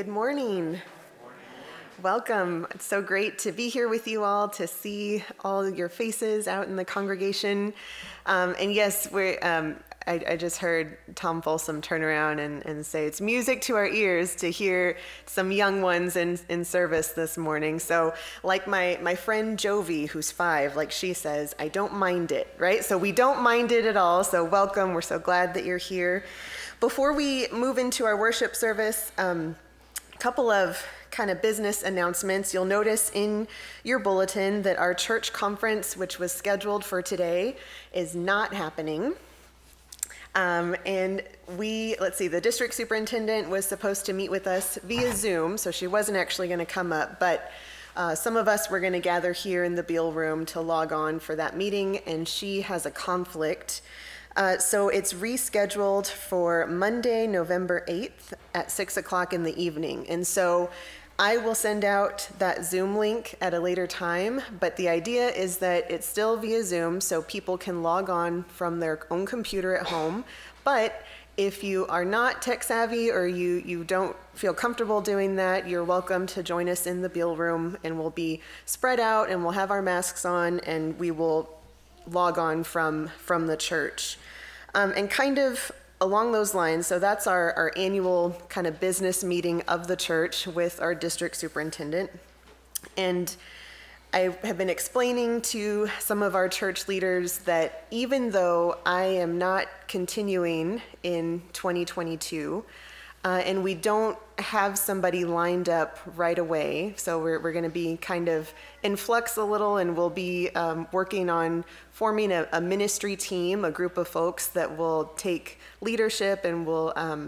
Good morning. Welcome. It's so great to be here with you all, to see all your faces out in the congregation. And yes, I just heard Tom Folsom turn around and say it's music to our ears to hear some young ones in service this morning. So like my friend Jovi, who's 5, like she says, I don't mind it, right? So we don't mind it at all. So welcome. We're so glad that you're here. Before we move into our worship service, a couple of kind of business announcements. You'll notice in your bulletin that our church conference, which was scheduled for today, is not happening. And the district superintendent was supposed to meet with us via Zoom, so she wasn't actually going to come up, but some of us were going to gather here in the Beal room to log on for that meeting, and she has a conflict. So it's rescheduled for Monday, November 8th at 6 o'clock in the evening. And so I will send out that Zoom link at a later time, but the idea is that it's still via Zoom so people can log on from their own computer at home. But if you are not tech savvy or you don't feel comfortable doing that, you're welcome to join us in the Beal room, and we'll be spread out and we'll have our masks on and we will log on from the church. And kind of along those lines, so that's our annual kind of business meeting of the church with our district superintendent. And I have been explaining to some of our church leaders that even though I am not continuing in 2022, and we don't have somebody lined up right away, so we're going to be kind of in flux a little, and we'll be working on forming a ministry team, a group of folks that will take leadership and will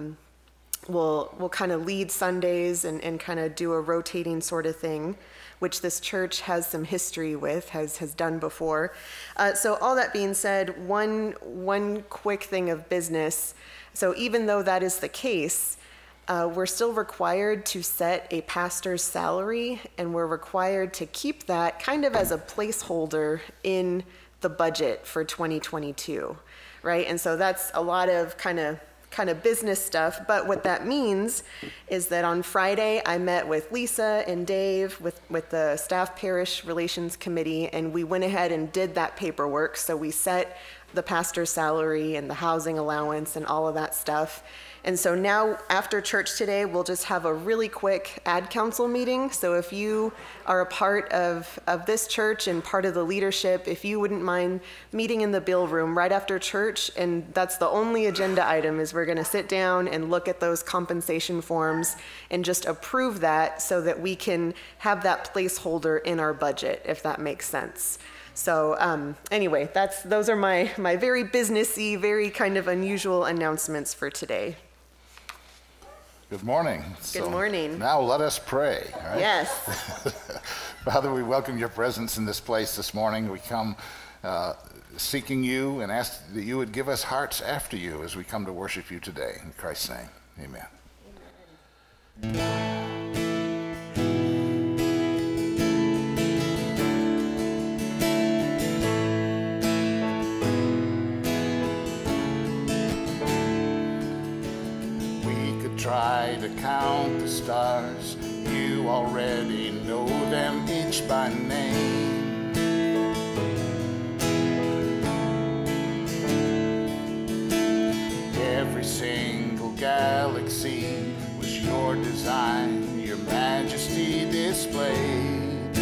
kind of lead Sundays and kind of do a rotating sort of thing, which this church has some history with, has done before. So all that being said, one quick thing of business. So even though that is the case, we're still required to set a pastor's salary, and we're required to keep that kind of as a placeholder in the budget for 2022, right? And so that's a lot of kind of business stuff. But what that means is that on Friday, I met with Lisa and Dave with the Staff Parish Relations Committee, and we went ahead and did that paperwork. So we set the pastor's salary and the housing allowance and all of that stuff. And so now after church today, we'll just have a really quick ad council meeting. So if you are a part of this church and part of the leadership, if you wouldn't mind meeting in the Beal room right after church, and that's the only agenda item, is we're gonna sit down and look at those compensation forms and just approve that so that we can have that placeholder in our budget, if that makes sense. So anyway, those are my very businessy, very kind of unusual announcements for today. Good morning. Good morning. Now let us pray. Right? Yes. Father, we welcome your presence in this place this morning. We come seeking you and ask that you would give us hearts after you as we come to worship you today. In Christ's name, amen. Amen. Try to count the stars, you already know them each by name. Every single galaxy was your design, your majesty displayed.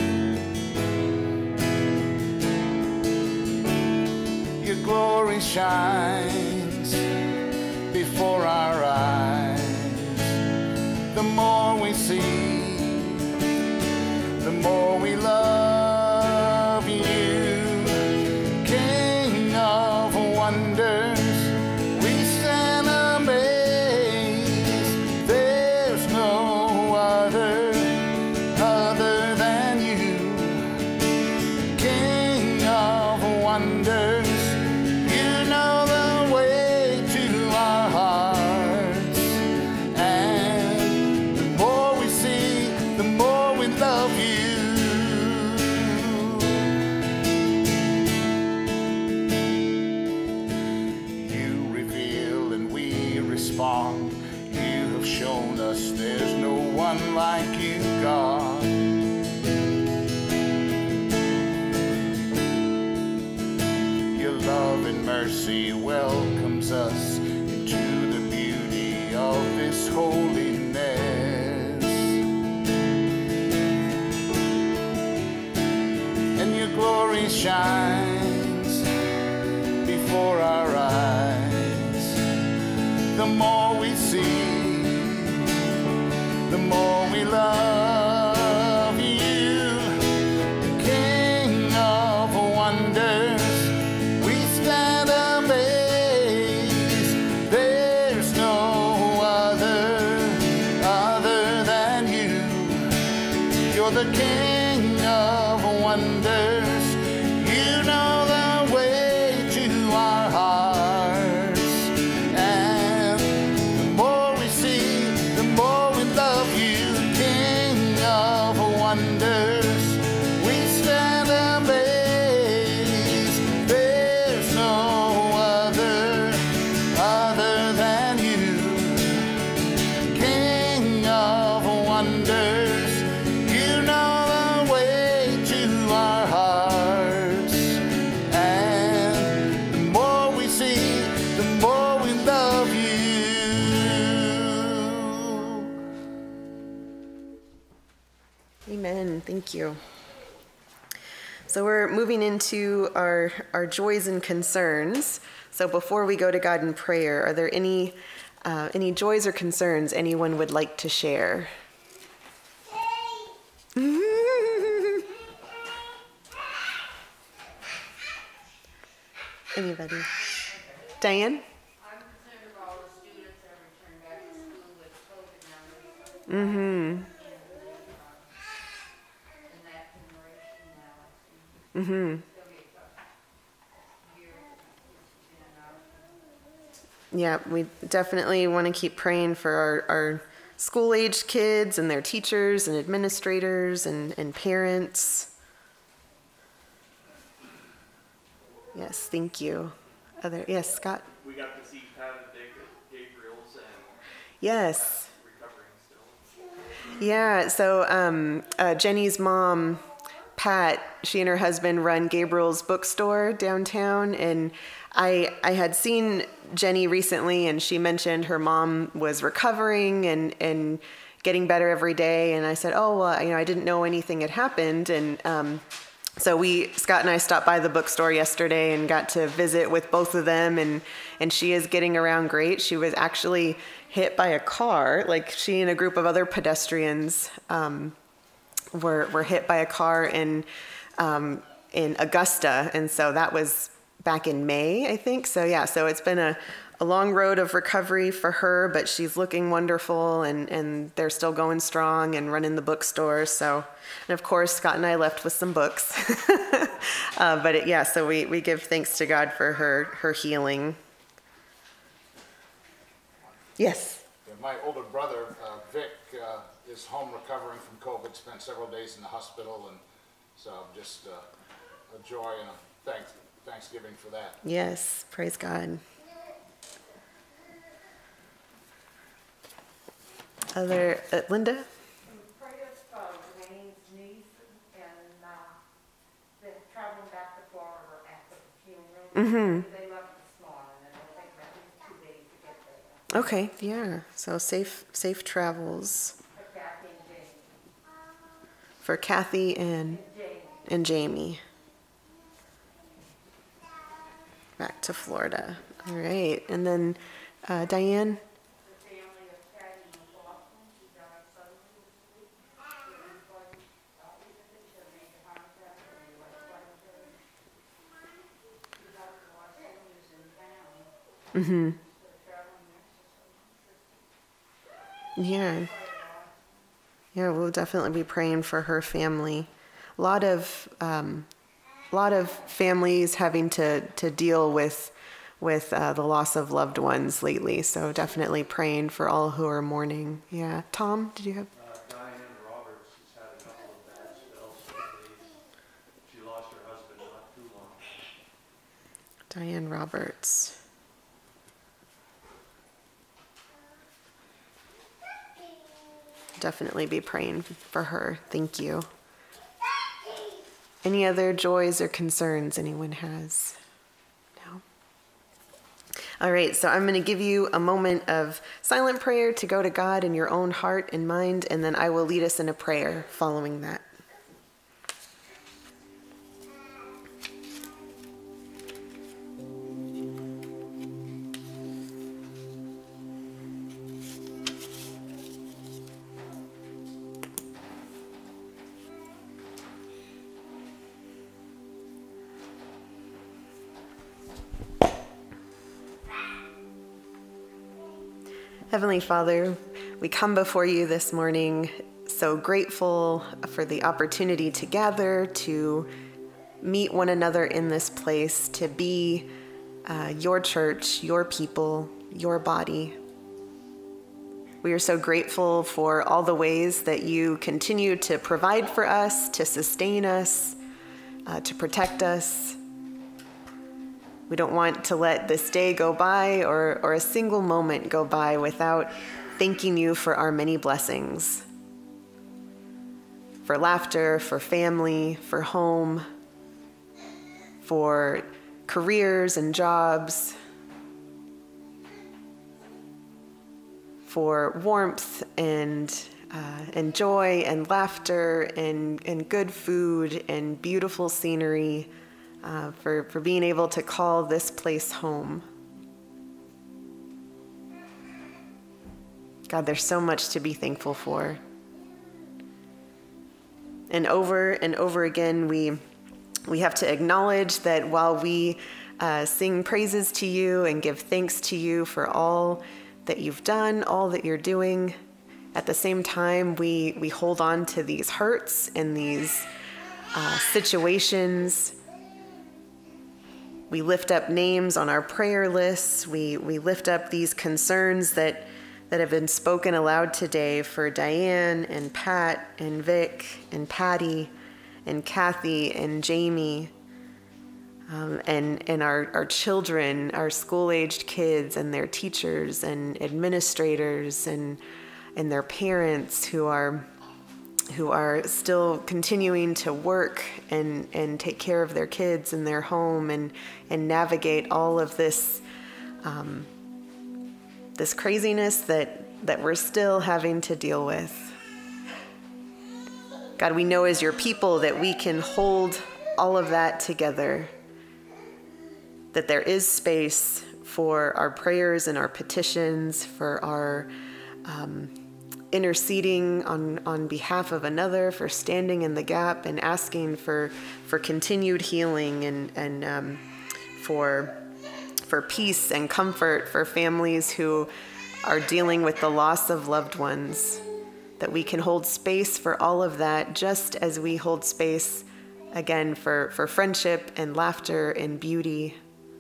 Your glory shines before our eyes. The more we see, the more we love you. King of wonders, we stand amazed. There's no other than you. King of wonders, you know the way to our hearts and none like you, God. Your love and mercy welcomes us into the beauty of this holiness. And your glory shines before our eyes. The more we see, the more we love you, the King of wonders. We stand amazed. There's no other than you. You're the King of wonders. You know the way to our hearts. And the more we see, the more we love you, King of wonders. We stand amazed. There's no other than you, King of wonders. You know the way to our hearts. And the more we see, the more we love you. Amen. Thank you. So we're moving into our joys and concerns. So before we go to God in prayer, are there any joys or concerns anyone would like to share? Anybody? Diane? I'm concerned about all the students that return back to school with COVID numbers. Mm-hmm. In that generation now, Mm-hmm. it's going to be a tough year for kids in and out. Yeah, we definitely want to keep praying for our school-aged kids and their teachers and administrators and parents. Yes, thank you. Yes, Scott? We got to see Pat and Gabriel's and Yes. recovering still. Yeah, so Jenny's mom, Pat, she and her husband run Gabriel's bookstore downtown, and I had seen Jenny recently, and she mentioned her mom was recovering and getting better every day, and I said, oh, well, I didn't know anything had happened, and so Scott and I stopped by the bookstore yesterday and got to visit with both of them, and she is getting around great. She was actually hit by a car, like she and a group of other pedestrians were hit by a car in Augusta, and so that was back in May, I think. So yeah, so it's been a long road of recovery for her, but she's looking wonderful, and they're still going strong and running the bookstore. So, and of course, Scott and I left with some books. So we give thanks to God for her healing. Yes. Yeah, my older brother, Vic, is home recovering from COVID, spent several days in the hospital, and so just a joy and a thanksgiving for that. Yes, praise God. Linda? Pray us for Wayne's niece, and they're traveling back to Florida after the funeral. Mm-hmm. They left this morning, and it'll take about 2 days to get there. Okay, yeah. So safe travels For Kathy and for Kathy Jamie. and Jamie. Back to Florida. All right, and then Diane. The family of Patty in Boston, she died suddenly this week. Everybody, they made a contact, and they went right there. She got to Los Angeles in town. Mm-hmm. They're traveling there, so Yeah. Yeah, we'll definitely be praying for her family. A lot of families having to deal with the loss of loved ones lately. So definitely praying for all who are mourning. Yeah. Tom, did you have? Diane Roberts has had a couple of bad spells lately. She lost her husband not too long ago. Diane Roberts. definitely be praying for her. Thank you. Any other joys or concerns anyone has? No? All right, so I'm going to give you a moment of silent prayer to go to God in your own heart and mind, and then I will lead us in a prayer following that. Heavenly Father, we come before you this morning so grateful for the opportunity to gather, to meet one another in this place, to be your church, your people, your body. We are so grateful for all the ways that you continue to provide for us, to sustain us, to protect us. We don't want to let this day go by or a single moment go by without thanking you for our many blessings. For laughter, for family, for home, for careers and jobs, for warmth and joy and laughter and good food and beautiful scenery. For being able to call this place home. God, there's so much to be thankful for. And over again, we have to acknowledge that while we sing praises to you and give thanks to you for all that you've done, all that you're doing, at the same time, we hold on to these hurts and these situations. We lift up names on our prayer lists. We lift up these concerns that have been spoken aloud today for Diane and Pat and Vic and Patty and Kathy and Jamie and our children, our school-aged kids and their teachers and administrators and their parents who are still continuing to work and take care of their kids in their home and navigate all of this this craziness that we're still having to deal with. God, we know as your people that we can hold all of that together, that there is space for our prayers and our petitions, for our interceding on behalf of another, for standing in the gap and asking for continued healing and for peace and comfort for families who are dealing with the loss of loved ones, that we can hold space for all of that just as we hold space, again, for friendship and laughter and beauty.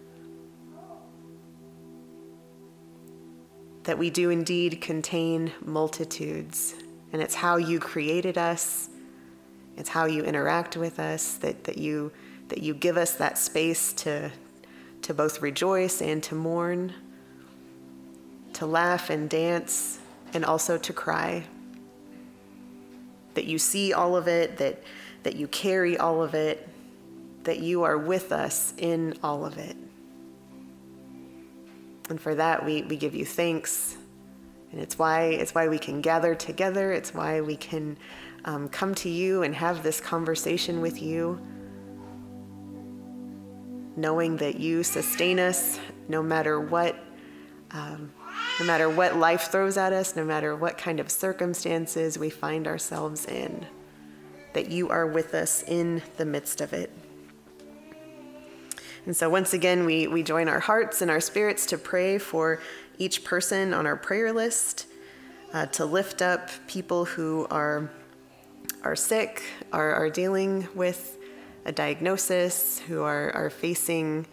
That we do indeed contain multitudes, and it's how you created us, it's how you interact with us, that you give us that space to both rejoice and to mourn, to laugh and dance, and also to cry. That you see all of it, that you carry all of it, that you are with us in all of it. And for that, we give you thanks. And it's why we can gather together. It's why we can come to you and have this conversation with you, knowing that you sustain us no matter what life throws at us, no matter what kind of circumstances we find ourselves in, that you are with us in the midst of it. And so once again, we join our hearts and our spirits to pray for each person on our prayer list, to lift up people who are sick, are dealing with a diagnosis, who are facing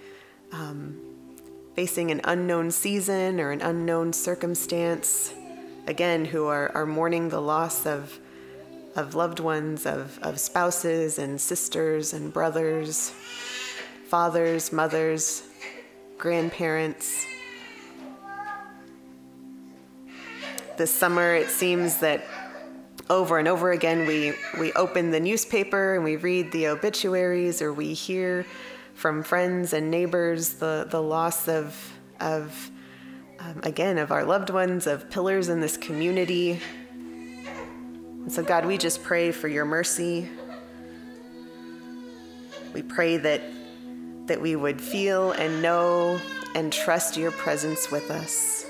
an unknown season or an unknown circumstance, again, who are mourning the loss of loved ones, of spouses and sisters and brothers, fathers, mothers, grandparents. This summer, it seems that over and over again, we open the newspaper and we read the obituaries, or we hear from friends and neighbors the loss of our loved ones, of pillars in this community. And so God, we just pray for your mercy. We pray that we would feel and know and trust your presence with us.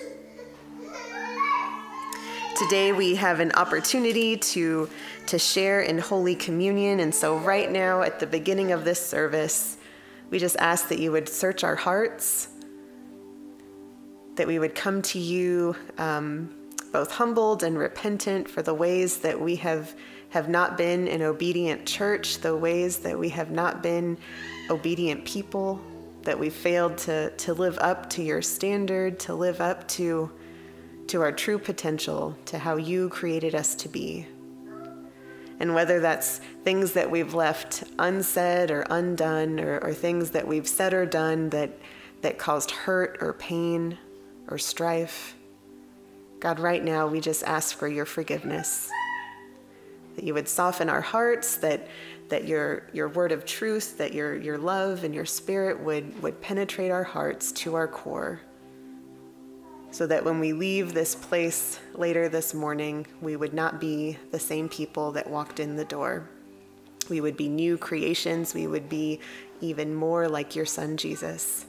Today we have an opportunity to share in Holy Communion, and so right now at the beginning of this service, we just ask that you would search our hearts, that we would come to you both humbled and repentant for the ways that we have not been an obedient church, the ways that we have not been obedient people, that we failed to live up to your standard, to live up to our true potential, to how you created us to be. And whether that's things that we've left unsaid or undone, or things that we've said or done that caused hurt or pain or strife, God, right now we just ask for your forgiveness, that you would soften our hearts, that your word of truth, that your love and your spirit would penetrate our hearts to our core, so that when we leave this place later this morning, we would not be the same people that walked in the door. We would be new creations. We would be even more like your son, Jesus.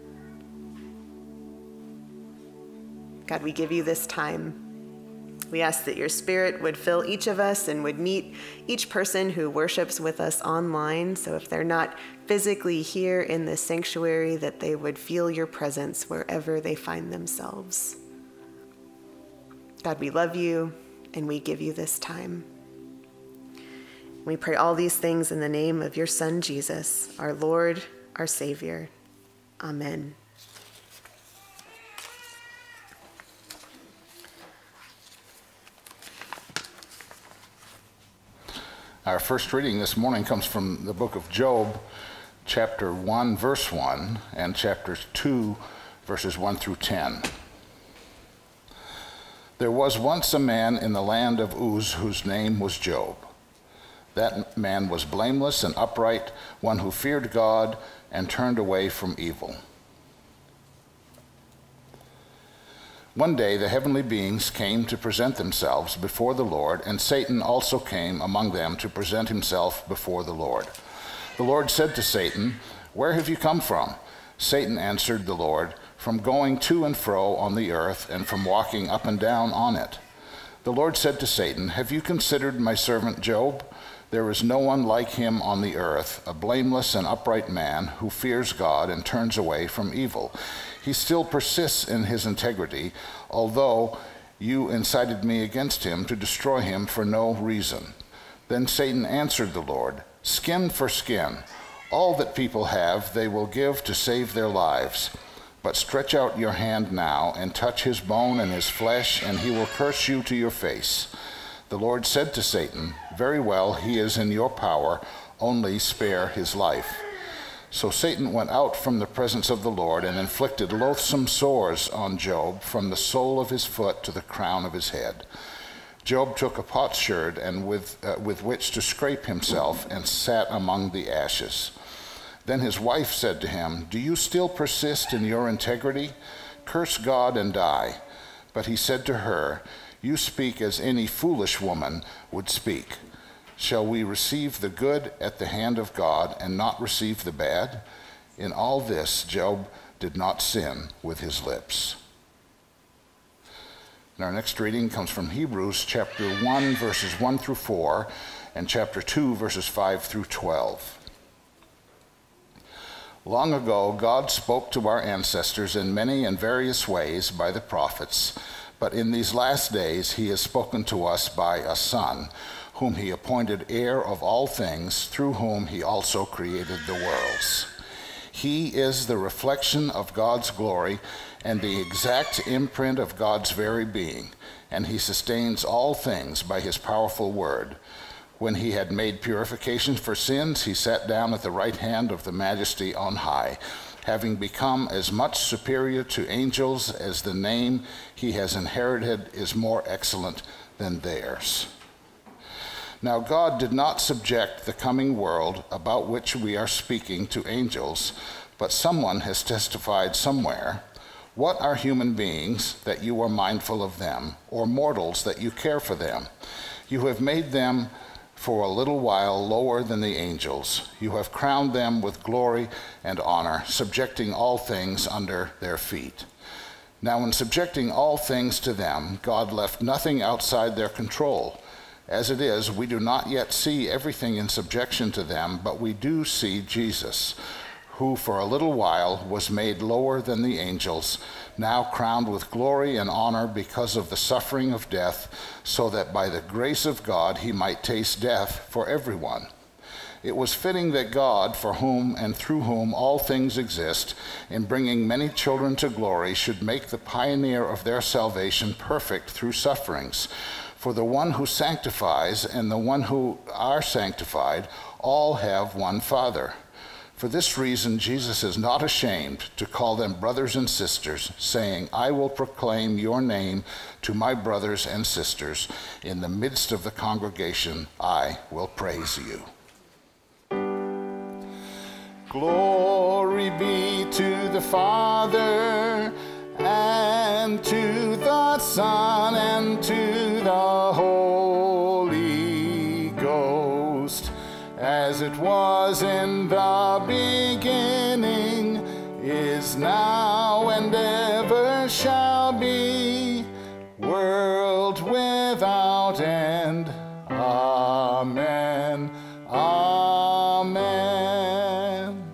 God, we give you this time. We ask that your spirit would fill each of us and would meet each person who worships with us online. So if they're not physically here in this sanctuary, that they would feel your presence wherever they find themselves. God, we love you and we give you this time. We pray all these things in the name of your Son, Jesus, our Lord, our Savior. Amen. Our first reading this morning comes from the book of Job, chapter 1, verse 1, and chapters 2, verses 1 through 10. There was once a man in the land of Uz whose name was Job. That man was blameless and upright, one who feared God and turned away from evil. One day the heavenly beings came to present themselves before the Lord, and Satan also came among them to present himself before the Lord. The Lord said to Satan, "Where have you come from?" Satan answered the Lord, "From going to and fro on the earth, and from walking up and down on it." The Lord said to Satan, "Have you considered my servant Job? There is no one like him on the earth, a blameless and upright man who fears God and turns away from evil. He still persists in his integrity, although you incited me against him to destroy him for no reason." Then Satan answered the Lord, "Skin for skin. All that people have they will give to save their lives. But stretch out your hand now and touch his bone and his flesh, and he will curse you to your face." The Lord said to Satan, "Very well, he is in your power, only spare his life." So Satan went out from the presence of the Lord and inflicted loathsome sores on Job from the sole of his foot to the crown of his head. Job took a potsherd and with which to scrape himself, and sat among the ashes. Then his wife said to him, "Do you still persist in your integrity? Curse God and die." But he said to her, "You speak as any foolish woman would speak. Shall we receive the good at the hand of God and not receive the bad?" In all this, Job did not sin with his lips. And our next reading comes from Hebrews chapter 1, verses 1 through 4, and chapter 2, verses 5 through 12. Long ago, God spoke to our ancestors in many and various ways by the prophets, but in these last days he has spoken to us by a Son, whom he appointed heir of all things, through whom he also created the worlds. He is the reflection of God's glory and the exact imprint of God's very being, and he sustains all things by his powerful word. When he had made purification for sins, he sat down at the right hand of the Majesty on high, having become as much superior to angels as the name he has inherited is more excellent than theirs. Now God did not subject the coming world about which we are speaking to angels, but someone has testified somewhere, "What are human beings that you are mindful of them, or mortals that you care for them? You have made them for a little while lower than the angels. You have crowned them with glory and honor, subjecting all things under their feet." Now in subjecting all things to them, God left nothing outside their control. As it is, we do not yet see everything in subjection to them, but we do see Jesus, who for a little while was made lower than the angels, now crowned with glory and honor because of the suffering of death, so that by the grace of God he might taste death for everyone. It was fitting that God, for whom and through whom all things exist, in bringing many children to glory, should make the pioneer of their salvation perfect through sufferings. For the one who sanctifies and the one who are sanctified all have one Father. For this reason, Jesus is not ashamed to call them brothers and sisters, saying, "I will proclaim your name to my brothers and sisters. In the midst of the congregation, I will praise you." Glory be to the Father, and to the Son, and to the Holy Ghost, as it was in the beginning, is now, and ever shall be, world without end. Amen. Amen.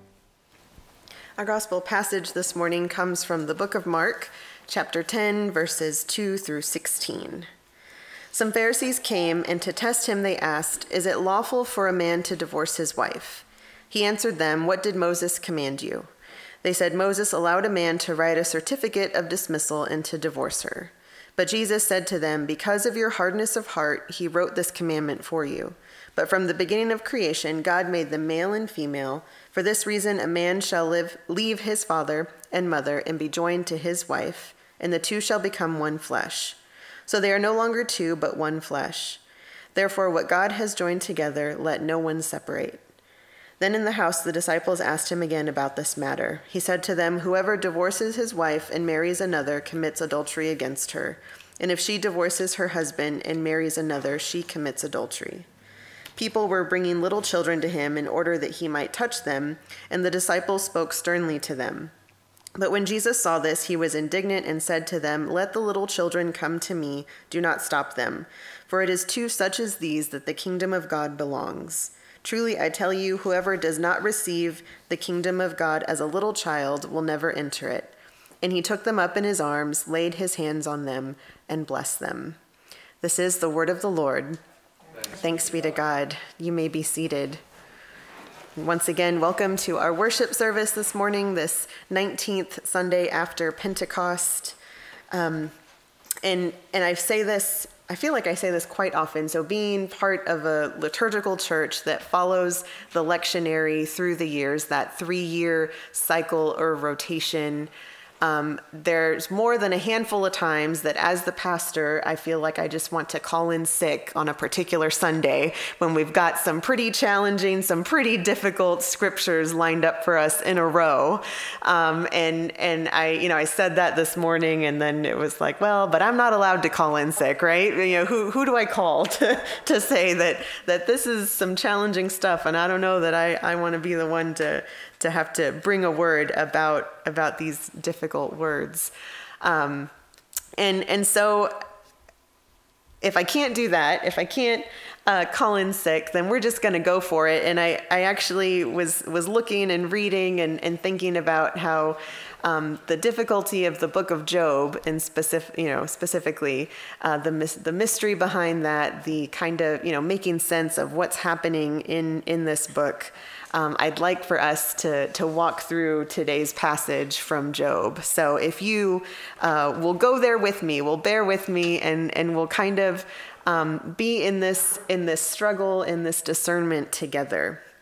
Our gospel passage this morning comes from the book of Mark, chapter 10, verses 2 through 16. Some Pharisees came, and to test him they asked, "Is it lawful for a man to divorce his wife?" He answered them, "What did Moses command you?" They said, "Moses allowed a man to write a certificate of dismissal and to divorce her." But Jesus said to them, "Because of your hardness of heart, he wrote this commandment for you. But from the beginning of creation, God made them male and female. For this reason, a man shall leave his father and mother and be joined to his wife, and the two shall become one flesh. So they are no longer two, but one flesh. Therefore, what God has joined together, let no one separate." Then in the house, the disciples asked him again about this matter. He said to them, "Whoever divorces his wife and marries another commits adultery against her. And if she divorces her husband and marries another, she commits adultery." People were bringing little children to him in order that he might touch them, and the disciples spoke sternly to them. But when Jesus saw this, he was indignant and said to them, "Let the little children come to me, do not stop them, for it is to such as these that the kingdom of God belongs. Truly, I tell you, whoever does not receive the kingdom of God as a little child will never enter it." And he took them up in his arms, laid his hands on them, and blessed them. This is the word of the Lord. Thanks be to God. You may be seated. Once again, welcome to our worship service this morning, this 19th Sunday after Pentecost. And I say this, I feel like I say this quite often. So being part of a liturgical church that follows the lectionary through the years, that 3-year cycle or rotation, there's more than a handful of times that as the pastor, I feel like I just want to call in sick on a particular Sunday when we've got some pretty challenging, some pretty difficult scriptures lined up for us in a row. And I said that this morning, and then it was like, well, but I'm not allowed to call in sick, right? Who do I call to say that this is some challenging stuff, and I don't know that I want to be the one to have to bring a word about these difficult words. And so if I can't do that, if I can't call in sick, then we're just going to go for it. And I actually was looking and reading and thinking about how the difficulty of the book of Job, and specifically the mystery behind that, the kind of making sense of what's happening in this book. I'd like for us to walk through today's passage from Job. So if you will go there with me, will bear with me, and we'll kind of be in this struggle, in this discernment together.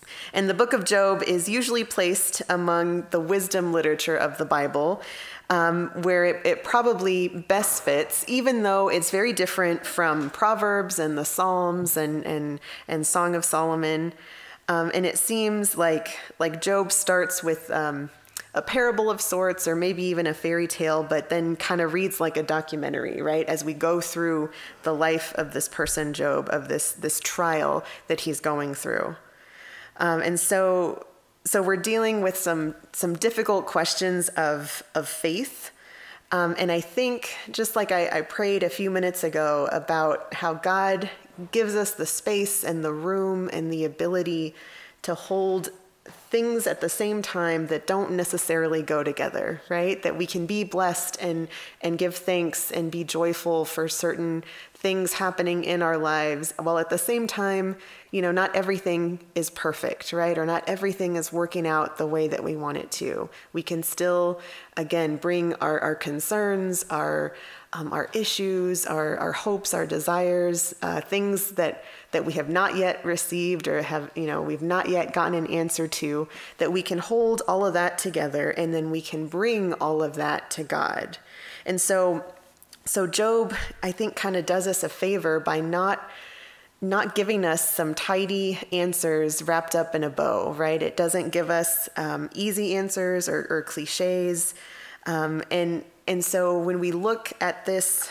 And the book of Job is usually placed among the wisdom literature of the Bible, where it probably best fits, even though it's very different from Proverbs and the Psalms and Song of Solomon. And it seems like Job starts with a parable of sorts, or maybe even a fairy tale, but then kind of reads like a documentary, right? As we go through the life of this person, Job, of this trial that he's going through. And so we're dealing with some difficult questions of faith. And I think, just like I prayed a few minutes ago about how God gives us the space and the room and the ability to hold things at the same time that don't necessarily go together, right? That we can be blessed and give thanks and be joyful for certain things happening in our lives, while at the same time, not everything is perfect, right? Or not everything is working out the way that we want it to. We can still, again, bring our concerns, our issues, our hopes, our desires, things that we have not yet received or we've not yet gotten an answer to, that we can hold all of that together, and then we can bring all of that to God. And so Job, I think, kind of does us a favor by not giving us some tidy answers wrapped up in a bow, right? It doesn't give us easy answers or cliches. And so when we look at this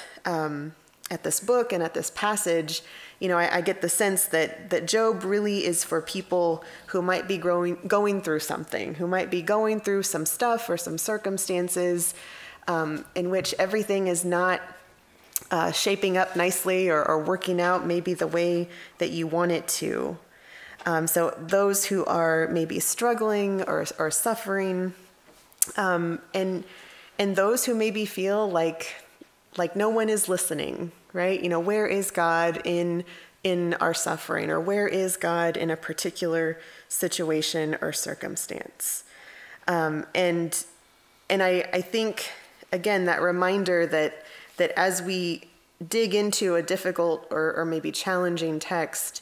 book and at this passage, I get the sense that Job really is for people who might be going through something, who might be going through some stuff or some circumstances in which everything is not shaping up nicely or working out maybe the way that you want it to. So those who are maybe struggling or suffering, and those who maybe feel like no one is listening, right? Where is God in our suffering, or where is God in a particular situation or circumstance? And I think, again, that reminder that as we dig into a difficult or maybe challenging text,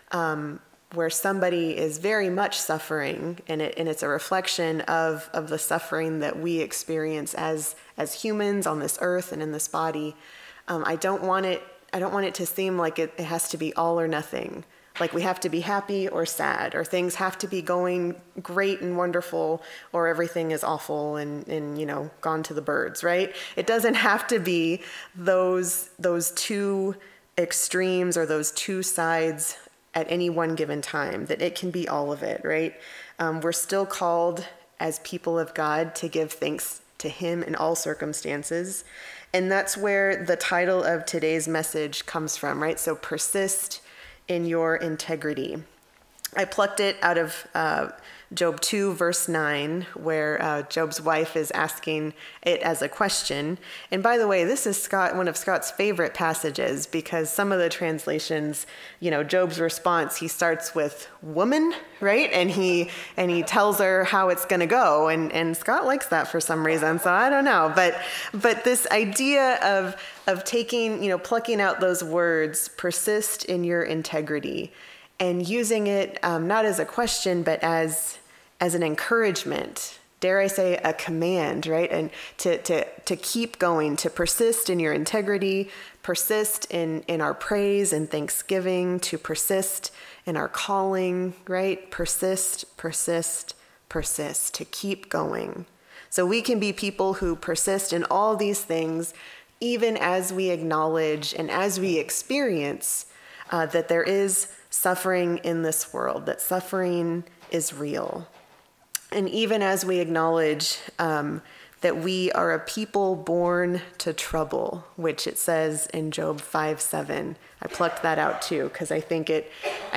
where somebody is very much suffering, and it's a reflection of the suffering that we experience as humans on this earth and in this body, I don't want it to seem like it has to be all or nothing. Like we have to be happy or sad, or things have to be going great and wonderful, or everything is awful and gone to the birds, right? It doesn't have to be those two extremes or those two sides at any one given time, that it can be all of it, right? We're still called as people of God to give thanks to Him in all circumstances. And that's where the title of today's message comes from, right? So persist in your integrity. I plucked it out of Job 2, verse 9, where Job's wife is asking it as a question. And by the way, this is one of Scott's favorite passages, because some of the translations, Job's response, he starts with woman, right? And he tells her how it's going to go. And Scott likes that for some reason, so I don't know. But this idea of taking, plucking out those words, persist in your integrity, and using it not as a question, but as an encouragement, dare I say a command, right? And to keep going, to persist in your integrity, persist in our praise and thanksgiving, to persist in our calling, right? Persist, persist, persist, to keep going. So we can be people who persist in all these things, even as we acknowledge and as we experience that there is suffering in this world, that suffering is real. And even as we acknowledge that we are a people born to trouble, which it says in Job 5:7. I plucked that out too, because I think it,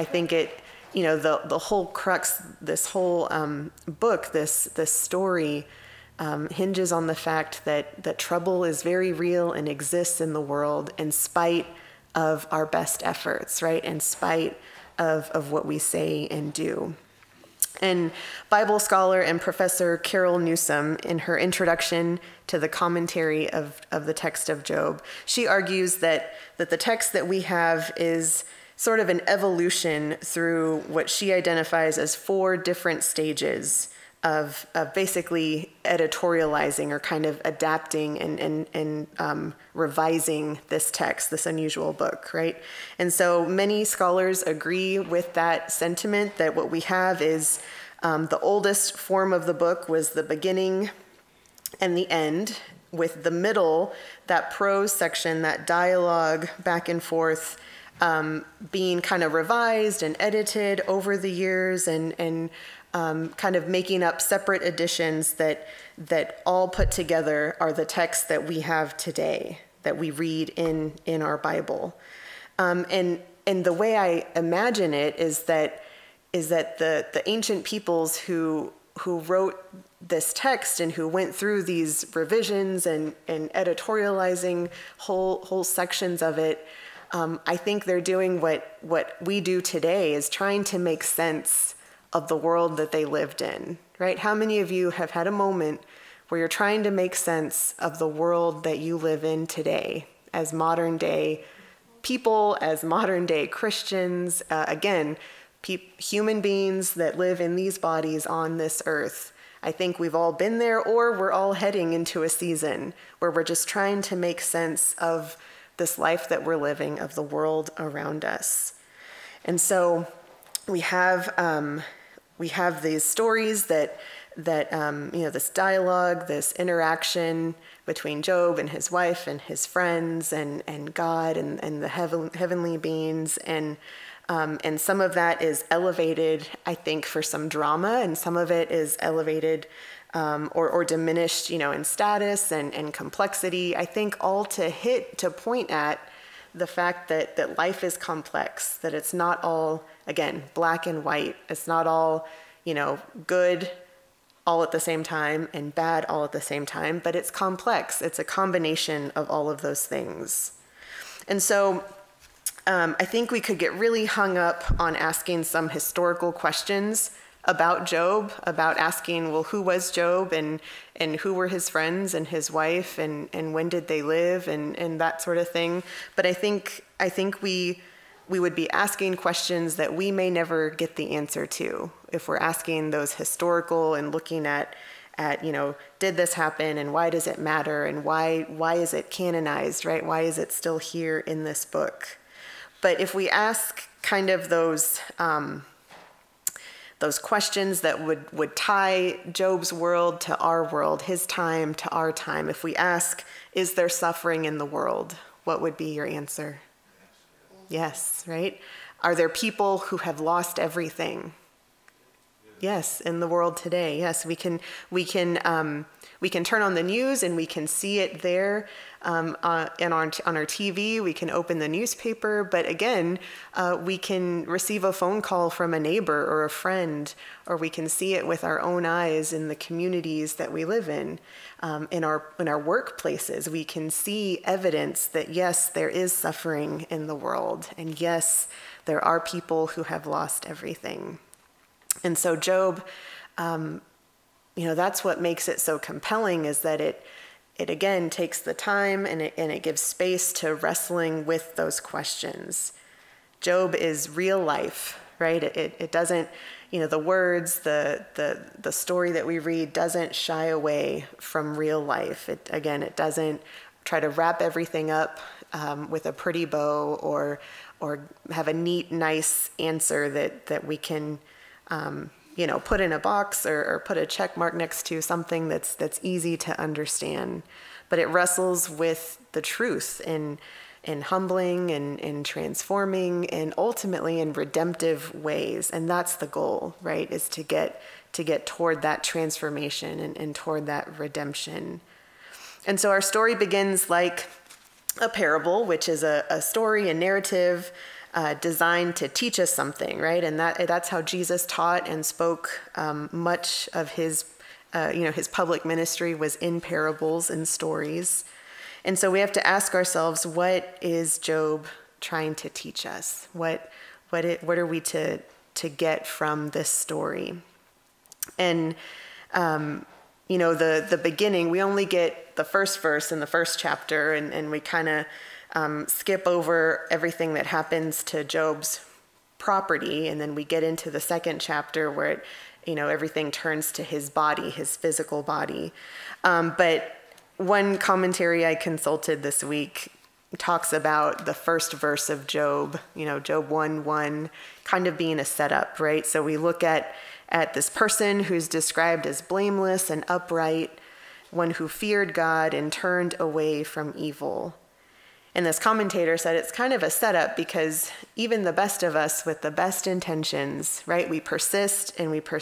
the whole crux, this whole book, this story hinges on the fact that trouble is very real and exists in the world in spite of our best efforts, right? In spite of what we say and do. And Bible scholar and professor Carol Newsom, in her introduction to the commentary of the text of Job, she argues that the text that we have is sort of an evolution through what she identifies as 4 different stages of basically editorializing or kind of adapting and revising this text, this unusual book, right? And so many scholars agree with that sentiment, that what we have is the oldest form of the book was the beginning and the end, with the middle, that prose section, that dialogue back and forth, being kind of revised and edited over the years, and kind of making up separate editions that all put together are the texts that we have today, that we read in our Bible. And the way I imagine it is that the ancient peoples who wrote this text and who went through these revisions and editorializing whole sections of it, I think they're doing what we do today, is trying to make sense of the world that they lived in, right? How many of you have had a moment where you're trying to make sense of the world that you live in today as modern day people, as modern day Christians, again, human beings that live in these bodies on this earth? I think we've all been there, or we're all heading into a season where we're just trying to make sense of this life that we're living, of the world around us. And so we have these stories that this dialogue, this interaction between Job and his wife and his friends and God and the heavenly beings, and some of that is elevated, I think, for some drama, and some of it is elevated or diminished, in status and complexity. I think all to point at the fact that life is complex, that it's not all, again, black and white. It's not all, good all at the same time and bad all at the same time, but it's complex. It's a combination of all of those things. And so I think we could get really hung up on asking some historical questions about Job, about asking, well, who was Job, and who were his friends and his wife, and when did they live, and that sort of thing. But I think we would be asking questions that we may never get the answer to if we're asking those historical and looking at did this happen, and why does it matter, and why is it canonized, right? Why is it still here in this book? But if we ask kind of those questions that would tie Job's world to our world, his time to our time, if we ask, is there suffering in the world? What would be your answer? Yes, right? Are there people who have lost everything? Yes, in the world today. Yes, we can turn on the news and we can see it there on our TV. We can open the newspaper, but again, we can receive a phone call from a neighbor or a friend, or we can see it with our own eyes in the communities that we live in our workplaces. We can see evidence that yes, there is suffering in the world, and yes, there are people who have lost everything. And so Job, that's what makes it so compelling, is that it again takes the time and it gives space to wrestling with those questions. Job is real life, right? It doesn't, the words, the story that we read doesn't shy away from real life. It doesn't try to wrap everything up with a pretty bow or have a neat, nice answer that we can put in a box or put a check mark next to something that's easy to understand. But it wrestles with the truth in humbling and transforming and ultimately in redemptive ways. And that's the goal, right? Is to get toward that transformation and toward that redemption. And so our story begins like a parable, which is a story, a narrative, designed to teach us something, right? And that's how Jesus taught and spoke. Much of his public ministry was in parables and stories. And so we have to ask ourselves, what is Job trying to teach us? What are we to get from this story? And the beginning, we only get the first verse in the first chapter, and we kind of skip over everything that happens to Job's property, and then we get into the second chapter where everything turns to his body, his physical body. But one commentary I consulted this week talks about the first verse of Job, Job 1:1, kind of being a setup, right? So we look at this person who's described as blameless and upright, one who feared God and turned away from evil. And this commentator said it's kind of a setup because even the best of us with the best intentions, right? We persist,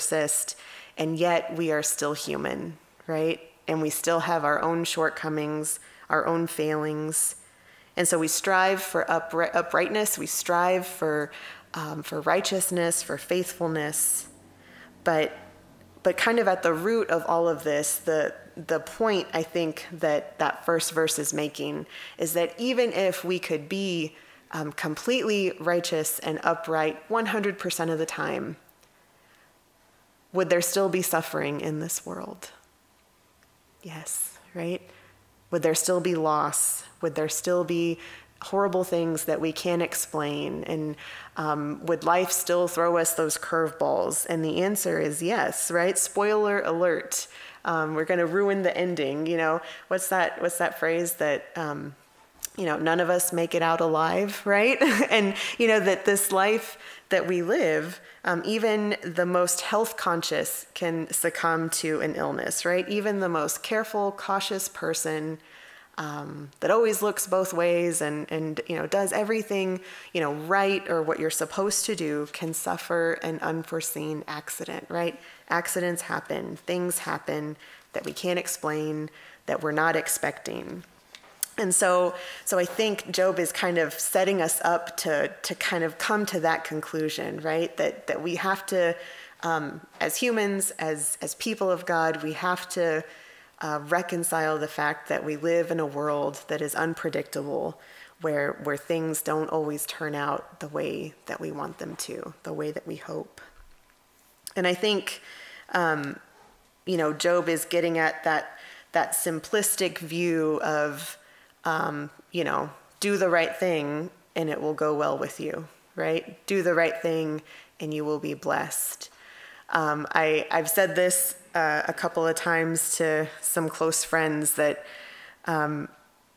and yet we are still human, right? And we still have our own shortcomings, our own failings. And so we strive for uprightness, we strive for righteousness, for faithfulness. But kind of at the root of all of this, the point I think that first verse is making is that even if we could be completely righteous and upright 100% of the time, would there still be suffering in this world? Yes, right? Would there still be loss? Would there still be horrible things that we can't explain? And would life still throw us those curveballs? And the answer is yes, right? Spoiler alert. We're going to ruin the ending. What's that phrase that, none of us make it out alive, right? And, that this life that we live, even the most health conscious can succumb to an illness, right? Even the most careful, cautious person that always looks both ways and does everything, right, or what you're supposed to do, can suffer an unforeseen accident, right? Accidents happen, things happen that we can't explain, that we're not expecting. And so I think Job is kind of setting us up to kind of come to that conclusion, right? That we have to, as humans, as people of God, we have to reconcile the fact that we live in a world that is unpredictable, where things don't always turn out the way that we want them to, the way that we hope. And I think, Job is getting at that simplistic view of, do the right thing and it will go well with you, right? Do the right thing and you will be blessed. I've said this a couple of times to some close friends that, Scott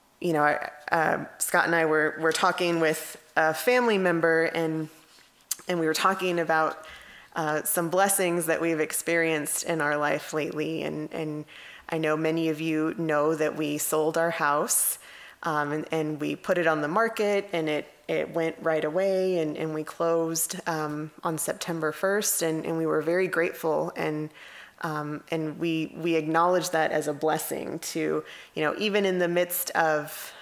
and I were talking with a family member and we were talking about some blessings that we've experienced in our life lately. And I know many of you know that we sold our house and we put it on the market and it went right away and we closed on September 1st and we were very grateful and we acknowledge that as a blessing to, even in the midst of,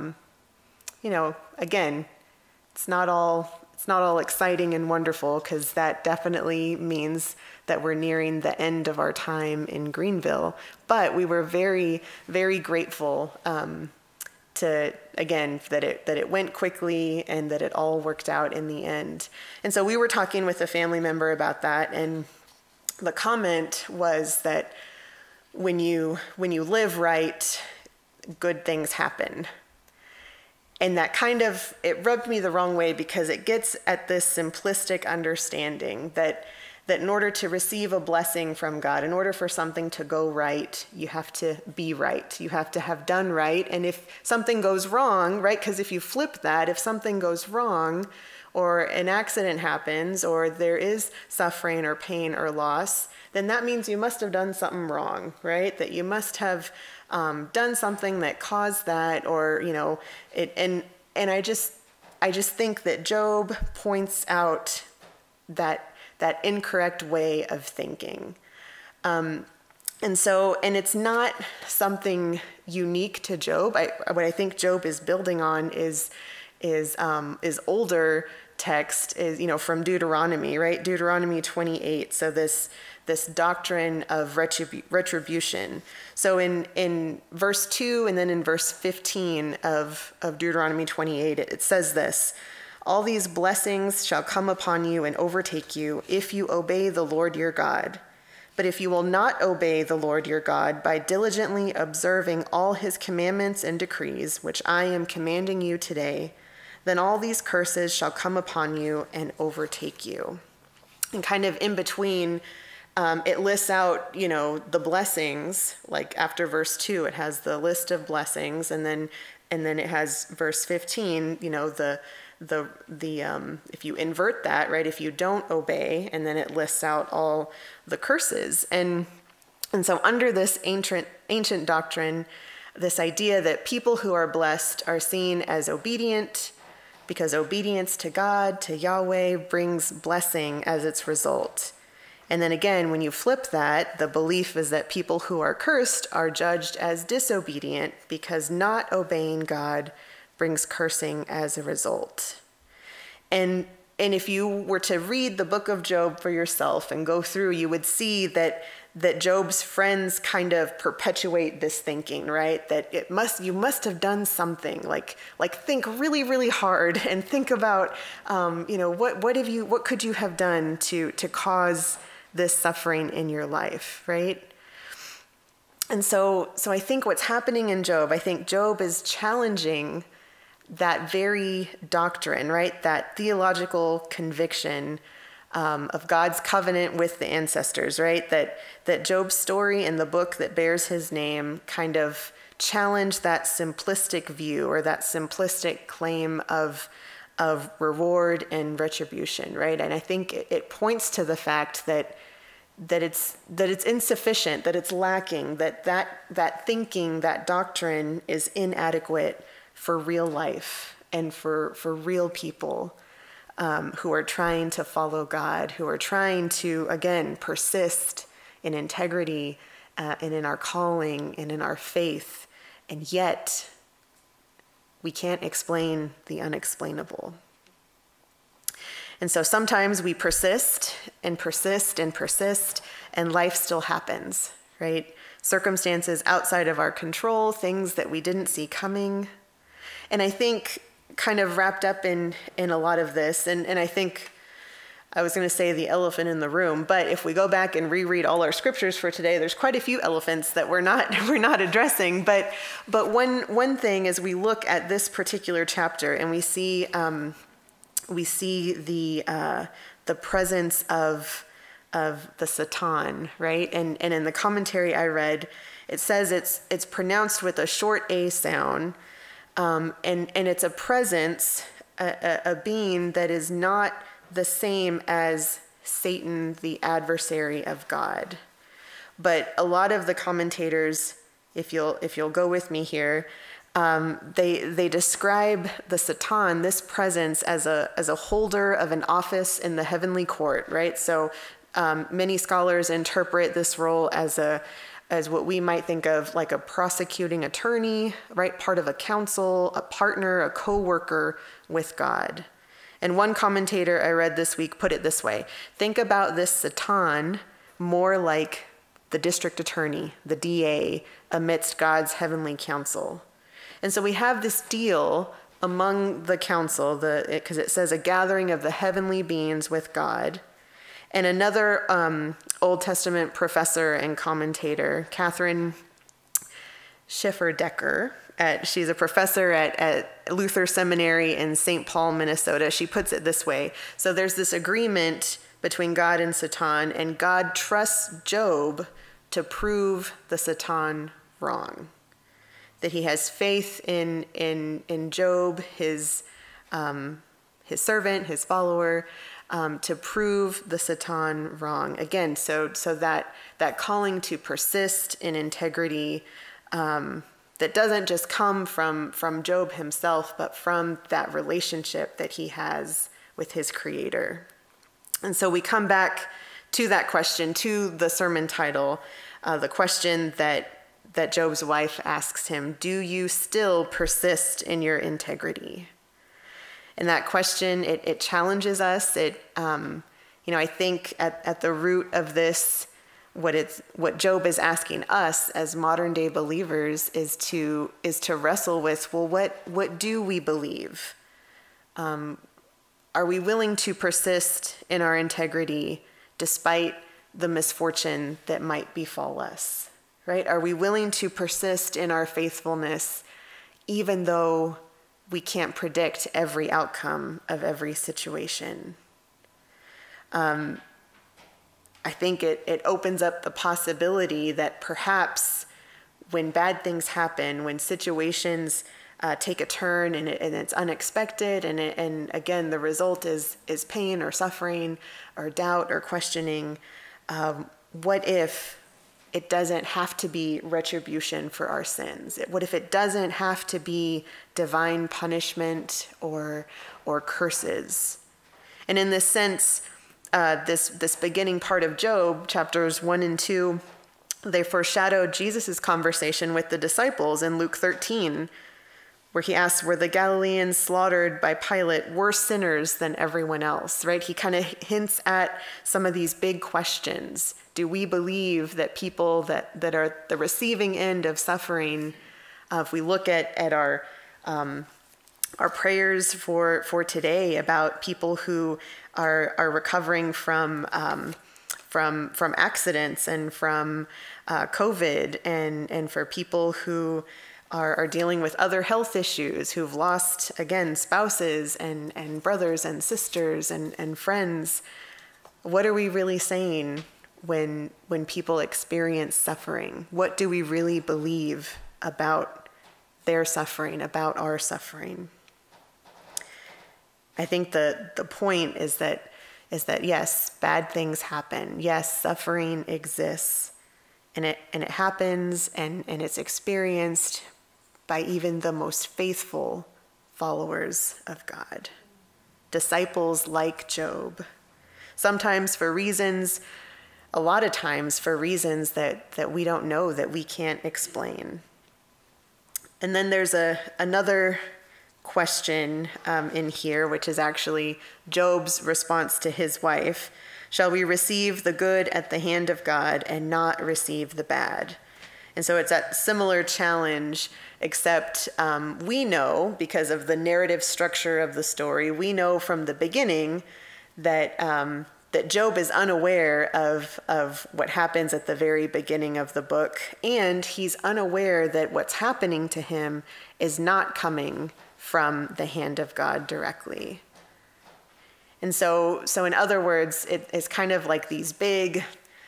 again, it's not all exciting and wonderful, because that definitely means that we're nearing the end of our time in Greenville. But we were very, very grateful that it went quickly and that it all worked out in the end. And so we were talking with a family member about that, and the comment was that when you live right, good things happen. And that it rubbed me the wrong way, because it gets at this simplistic understanding that in order to receive a blessing from God, in order for something to go right, you have to be right. You have to have done right. And if something goes wrong, right, because if you flip that, if something goes wrong, or an accident happens, or there is suffering or pain or loss, then that means you must have done something wrong, right? That you must have done something that caused that, or and I just think that Job points out that incorrect way of thinking, and it's not something unique to Job. What I think Job is building on is older text, is from Deuteronomy, right? Deuteronomy 28. So this doctrine of retribution. So in verse 2 and then in verse 15 of Deuteronomy 28, it says this: "All these blessings shall come upon you and overtake you if you obey the Lord your God. But if you will not obey the Lord your God by diligently observing all his commandments and decrees, which I am commanding you today, then all these curses shall come upon you and overtake you. And kind of in between, it lists out, the blessings. Like after verse 2, it has the list of blessings, and then it has verse 15, if you invert that, right, if you don't obey, and then it lists out all the curses. And so under this ancient doctrine, this idea that people who are blessed are seen as obedient, because obedience to God, to Yahweh, brings blessing as its result. And then again, when you flip that, the belief is that people who are cursed are judged as disobedient, because not obeying God brings cursing as a result. And if you were to read the book of Job for yourself and go through, you would see that Job's friends kind of perpetuate this thinking, right? That you must have done something, like think really, really hard and think about, what could you have done to cause this suffering in your life, right? And so I think what's happening in Job, I think Job is challenging that very doctrine, right? That theological conviction of God's covenant with the ancestors, right? That Job's story and the book that bears his name kind of challenge that simplistic view, or that simplistic claim of reward and retribution, right? And I think it points to the fact that it's insufficient, that it's lacking, that thinking, that doctrine is inadequate for real life and for real people who are trying to follow God, who are trying to, again, persist in integrity and in our calling and in our faith. And yet, we can't explain the unexplainable. And so sometimes we persist and persist and persist, and life still happens, right? Circumstances outside of our control, things that we didn't see coming. And I think kind of wrapped up in a lot of this, and I think I was going to say the elephant in the room, but if we go back and reread all our scriptures for today, there's quite a few elephants that we're not addressing. But one thing as we look at this particular chapter, and we see the presence of the Satan, right? And in the commentary I read, it says it's pronounced with a short A sound. And it's a presence, a being that is not the same as Satan, the adversary of God. But a lot of the commentators, if you'll go with me here, they describe the Satan, this presence, as a holder of an office in the heavenly court, right? So many scholars interpret this role as what we might think of like a prosecuting attorney, right? Part of a council, a partner, a co-worker with God. And one commentator I read this week put it this way: think about this Satan more like the district attorney, the DA, amidst God's heavenly council. And so we have this deal among the council, because it says a gathering of the heavenly beings with God. And another Old Testament professor and commentator, Catherine Schiffer-Decker, she's a professor at Luther Seminary in St. Paul, Minnesota. She puts it this way: so there's this agreement between God and Satan, and God trusts Job to prove the Satan wrong. That he has faith in Job, his servant, his follower, to prove the Satan wrong. Again, so that calling to persist in integrity, that doesn't just come from Job himself, but from that relationship that he has with his Creator. And so we come back to that question, to the sermon title, the question that Job's wife asks him: do you still persist in your integrity? And that question, it challenges us. I think at the root of this, what Job is asking us as modern day believers is to wrestle with, well, what do we believe? Are we willing to persist in our integrity despite the misfortune that might befall us, right? Are we willing to persist in our faithfulness even though we can't predict every outcome of every situation? I think it opens up the possibility that perhaps when bad things happen, when situations take a turn and it's unexpected, and again, the result is pain or suffering or doubt or questioning, what if it doesn't have to be retribution for our sins? What if it doesn't have to be divine punishment or curses? And in this sense, this beginning part of Job, chapters 1 and 2, they foreshadowed Jesus' conversation with the disciples in Luke 13, where he asks, were the Galileans slaughtered by Pilate worse sinners than everyone else, right? He kind of hints at some of these big questions. Do we believe that people that are the receiving end of suffering, if we look at our prayers for today about people who are recovering from accidents and from COVID, and for people who are dealing with other health issues, who've lost, again, spouses and brothers and sisters and friends. What are we really saying when people experience suffering? What do we really believe about their suffering, about our suffering? I think the point is that yes, bad things happen. Yes, suffering exists, and it happens and it's experienced by even the most faithful followers of God, disciples like Job. Sometimes for reasons, a lot of times for reasons that we don't know, that we can't explain. And then there's another question in here, which is actually Job's response to his wife. Shall we receive the good at the hand of God and not receive the bad? And so it's that similar challenge, except we know, because of the narrative structure of the story, we know from the beginning that Job is unaware of what happens at the very beginning of the book, and he's unaware that what's happening to him is not coming from the hand of God directly. And so in other words, it's kind of like these big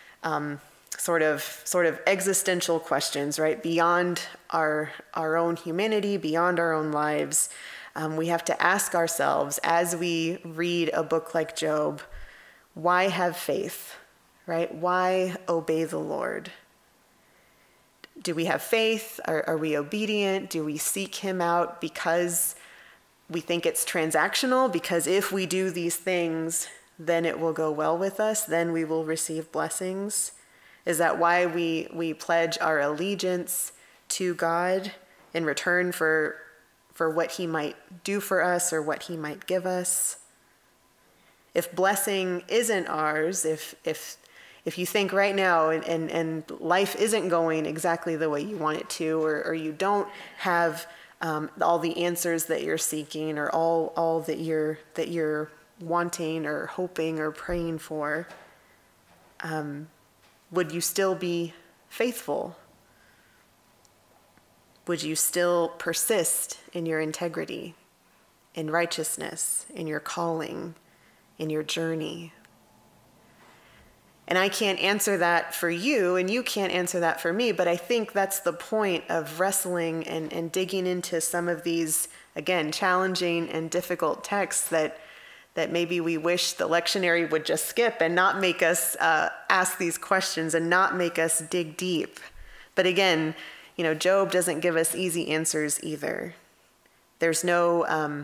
sort of existential questions, right? Beyond our own humanity, beyond our own lives. We have to ask ourselves, as we read a book like Job, why have faith, right? Why obey the Lord? Do we have faith? Are we obedient? Do we seek him out because we think it's transactional? Because if we do these things, then it will go well with us, then we will receive blessings? Is that why we pledge our allegiance to God in return for what he might do for us or what he might give us? If blessing isn't ours, if you think right now and life isn't going exactly the way you want it to, or you don't have all the answers that you're seeking, or all that you're wanting or hoping or praying for, would you still be faithful? Would you still persist in your integrity, in righteousness, in your calling, in your journey? And I can't answer that for you, and you can't answer that for me, but I think that's the point of wrestling and digging into some of these, again, challenging and difficult texts that maybe we wish the lectionary would just skip and not make us ask these questions and not make us dig deep. But again, Job doesn't give us easy answers either. There's no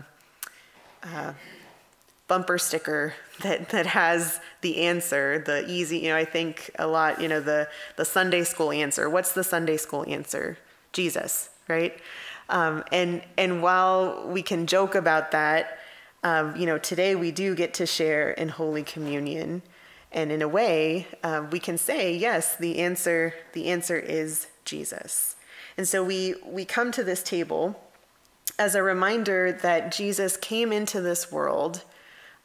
bumper sticker that has the answer, the easy, I think a lot, the Sunday school answer. What's the Sunday school answer? Jesus, right? And while we can joke about that, today we do get to share in Holy Communion. And in a way, we can say, yes, the answer is Jesus. And so we come to this table as a reminder that Jesus came into this world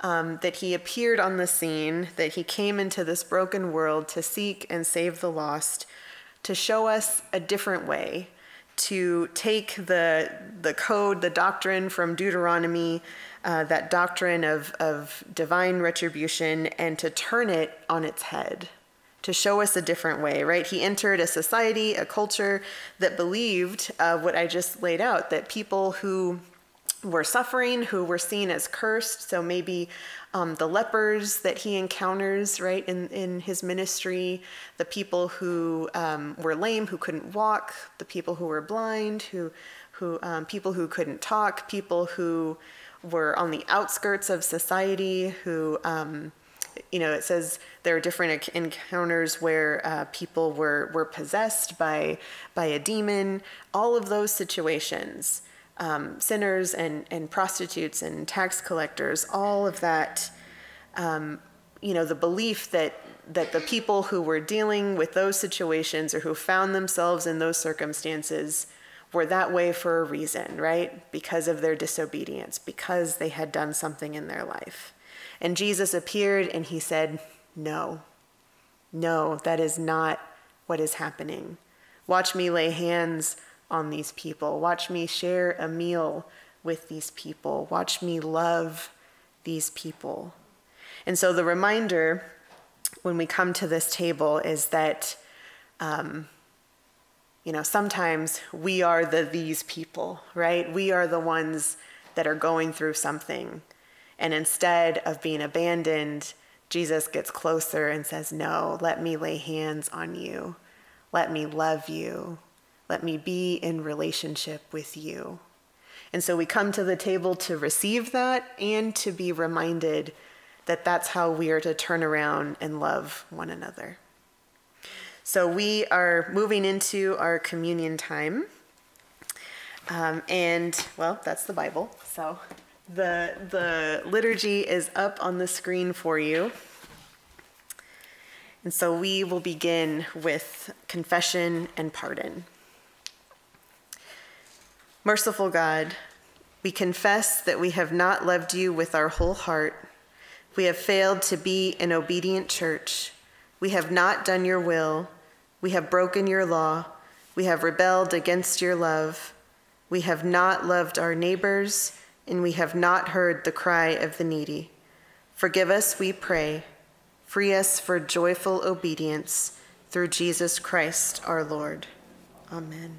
that he appeared on the scene, that he came into this broken world to seek and save the lost, to show us a different way, to take the code, the doctrine from Deuteronomy, that doctrine of divine retribution, and to turn it on its head, to show us a different way, right? He entered a society, a culture that believed what I just laid out, that people who were suffering, who were seen as cursed, so maybe the lepers that he encounters, right, in his ministry, the people who were lame, who couldn't walk, the people who were blind, people who couldn't talk, people who were on the outskirts of society, who, it says there are different encounters where people were possessed by a demon, all of those situations. Sinners and prostitutes and tax collectors, all of that, the belief that the people who were dealing with those situations or who found themselves in those circumstances were that way for a reason, right? Because of their disobedience, because they had done something in their life. And Jesus appeared and he said, no, that is not what is happening. Watch me lay hands on these people. Watch me share a meal with these people. Watch me love these people. And so the reminder when we come to this table is that, sometimes we are these people, right? We are the ones that are going through something. And instead of being abandoned, Jesus gets closer and says, no, let me lay hands on you. Let me love you. Let me be in relationship with you. And so we come to the table to receive that and to be reminded that that's how we are to turn around and love one another. So we are moving into our communion time. That's the Bible. So the liturgy is up on the screen for you. And so we will begin with confession and pardon. Merciful God, we confess that we have not loved you with our whole heart. We have failed to be an obedient church. We have not done your will. We have broken your law. We have rebelled against your love. We have not loved our neighbors, and we have not heard the cry of the needy. Forgive us, we pray. Free us for joyful obedience through Jesus Christ our Lord. Amen.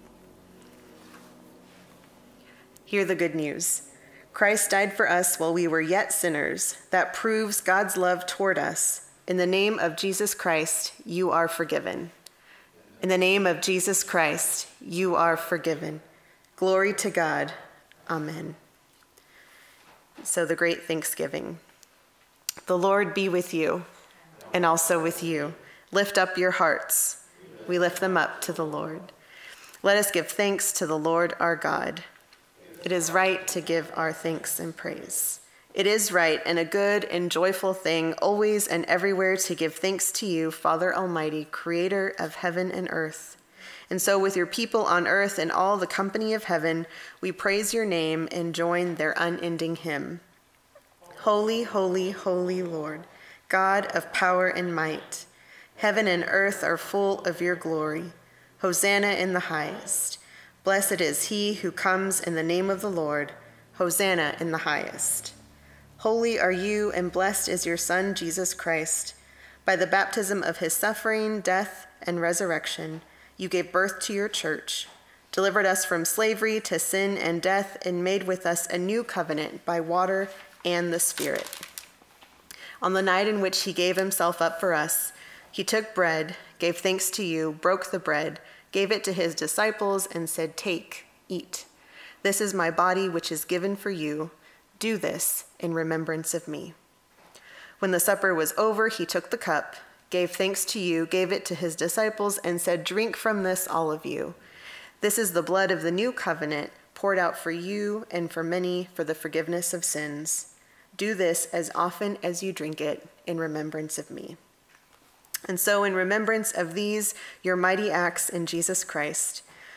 Hear the good news. Christ died for us while we were yet sinners. That proves God's love toward us. In the name of Jesus Christ, you are forgiven. In the name of Jesus Christ, you are forgiven. Glory to God. Amen. So the great Thanksgiving. The Lord be with you and also with you. Lift up your hearts. We lift them up to the Lord. Let us give thanks to the Lord our God. It is right to give our thanks and praise. It is right and a good and joyful thing always and everywhere to give thanks to you, Father Almighty, creator of heaven and earth. And so with your people on earth and all the company of heaven, we praise your name and join their unending hymn. Holy, holy, holy Lord, God of power and might. Heaven and earth are full of your glory. Hosanna in the highest. Blessed is he who comes in the name of the Lord. Hosanna in the highest. Holy are you, and blessed is your Son, Jesus Christ. By the baptism of his suffering, death, and resurrection, you gave birth to your church, delivered us from slavery to sin and death, and made with us a new covenant by water and the Spirit. On the night in which he gave himself up for us, he took bread, gave thanks to you, broke the bread, gave it to his disciples, and said, "Take, eat. This is my body, which is given for you. Do this in remembrance of me." When the supper was over, he took the cup, gave thanks to you, gave it to his disciples, and said, "Drink from this, all of you. This is the blood of the new covenant, poured out for you and for many for the forgiveness of sins. Do this as often as you drink it in remembrance of me." And so in remembrance of these, your mighty acts in Jesus Christ,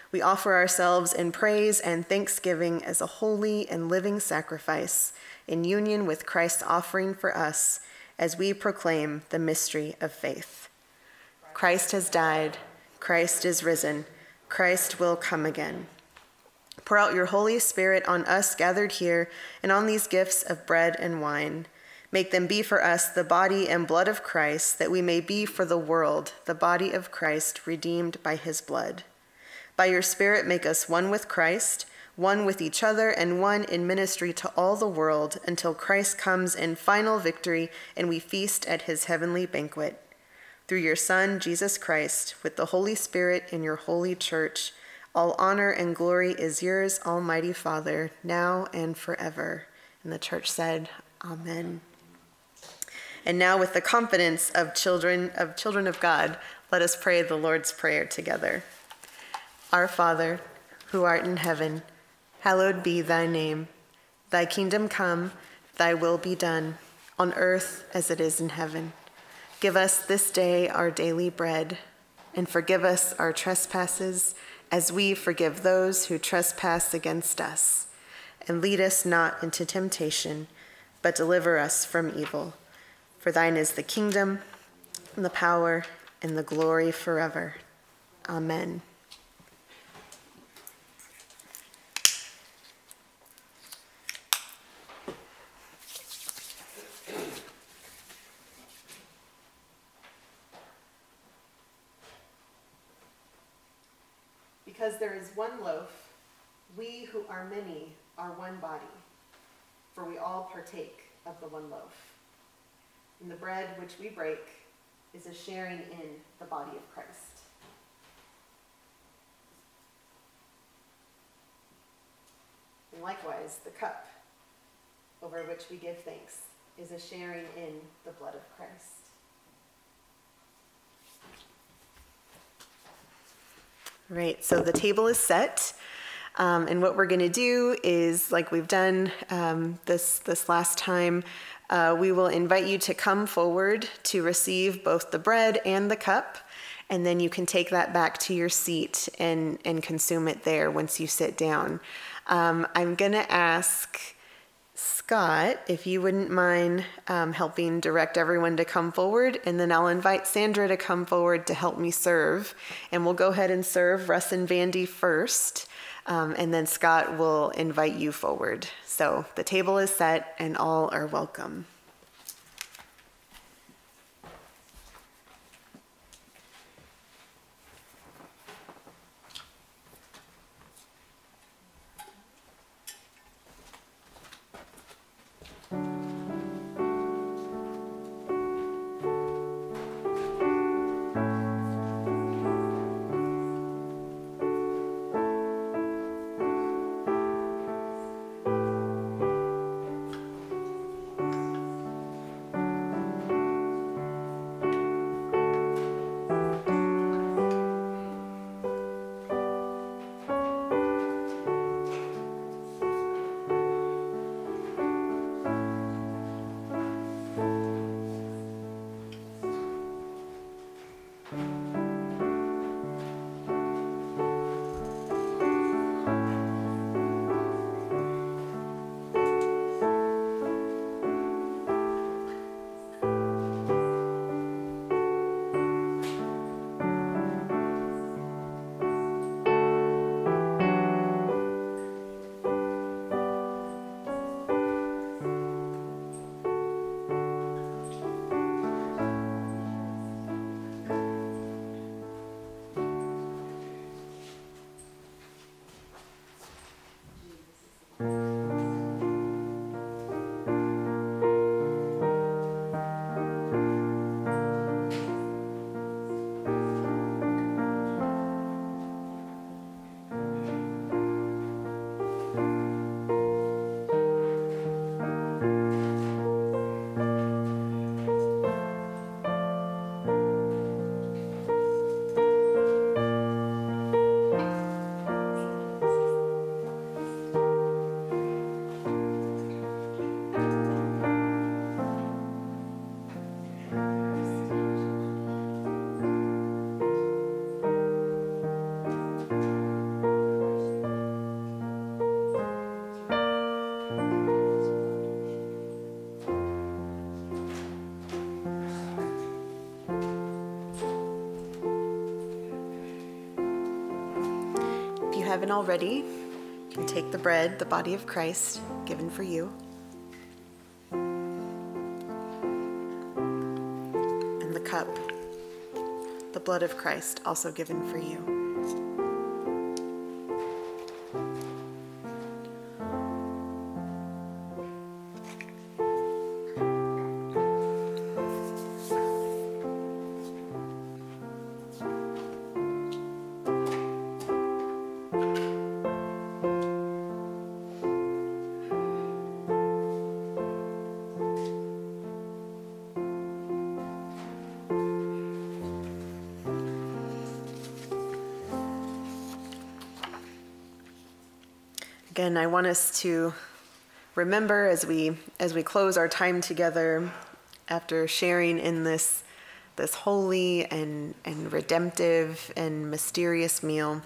We offer ourselves in praise and thanksgiving as a holy and living sacrifice in union with Christ's offering for us as we proclaim the mystery of faith. Christ has died. Christ is risen. Christ will come again. Pour out your Holy Spirit on us gathered here and on these gifts of bread and wine. Make them be for us the body and blood of Christ, that we may be for the world the body of Christ, redeemed by his blood. By your Spirit, make us one with Christ, one with each other, and one in ministry to all the world, until Christ comes in final victory and we feast at his heavenly banquet. Through your Son, Jesus Christ, with the Holy Spirit in your holy church, all honor and glory is yours, Almighty Father, now and forever. And the church said, Amen. And now, with the confidence of children of God, let us pray the Lord's Prayer together. Our Father, who art in heaven, hallowed be thy name. Thy kingdom come, thy will be done, on earth as it is in heaven. Give us this day our daily bread, and forgive us our trespasses, as we forgive those who trespass against us. And lead us not into temptation, but deliver us from evil. For thine is the kingdom, and the power, and the glory forever. Amen. Because there is one loaf, we who are many are one body, for we all partake of the one loaf. And the bread which we break is a sharing in the body of Christ. And likewise, the cup over which we give thanks is a sharing in the blood of Christ. Right, so the table is set, and what we're going to do is, like we've done this last time, we will invite you to come forward to receive both the bread and the cup, and then you can take that back to your seat and consume it there once you sit down. I'm going to ask Scott, if you wouldn't mind helping direct everyone to come forward, and then I'll invite Sandra to come forward to help me serve. And we'll go ahead and serve Russ and Vandy first, and then Scott will invite you forward. So the table is set and all are welcome. haven't already, you can take the bread, the body of Christ, given for you, and the cup, the blood of Christ, also given for you. Again, I want us to remember as we close our time together after sharing in this holy and redemptive and mysterious meal,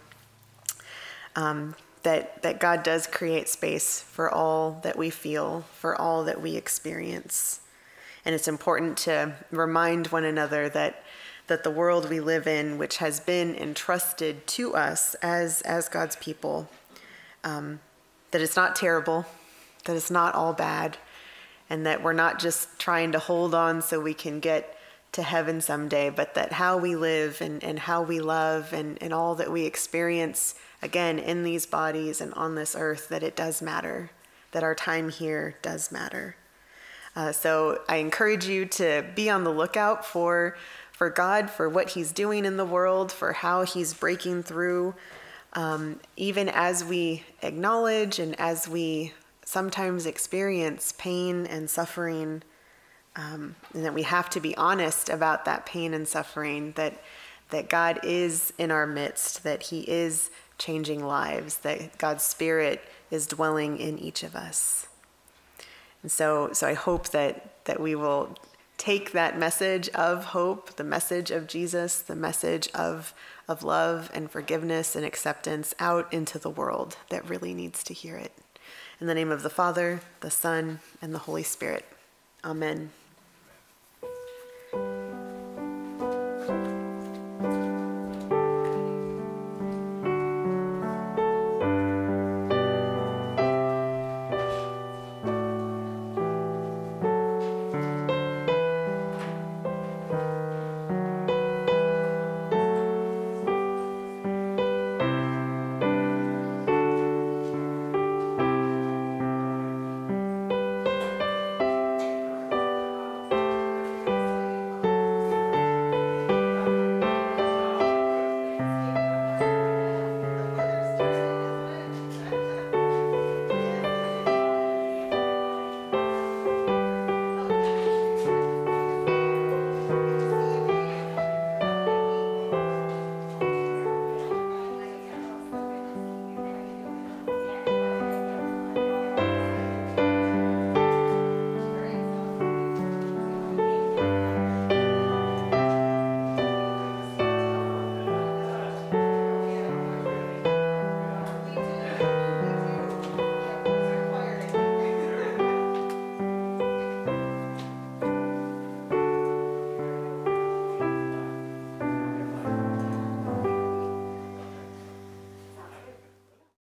that God does create space for all that we feel, for all that we experience. And it's important to remind one another that the world we live in, which has been entrusted to us as God's people, that it's not terrible, that it's not all bad, and that we're not just trying to hold on so we can get to heaven someday, but that how we live and how we love and all that we experience, again, in these bodies and on this earth, that it does matter, that our time here does matter. So I encourage you to be on the lookout for God, for what he's doing in the world, for how he's breaking through, even as we acknowledge and as we sometimes experience pain and suffering, and that we have to be honest about that pain and suffering, that God is in our midst, that he is changing lives, that God's Spirit is dwelling in each of us. And so I hope that we will take that message of hope, the message of Jesus, the message of love and forgiveness and acceptance out into the world that really needs to hear it. In the name of the Father, the Son, and the Holy Spirit. Amen.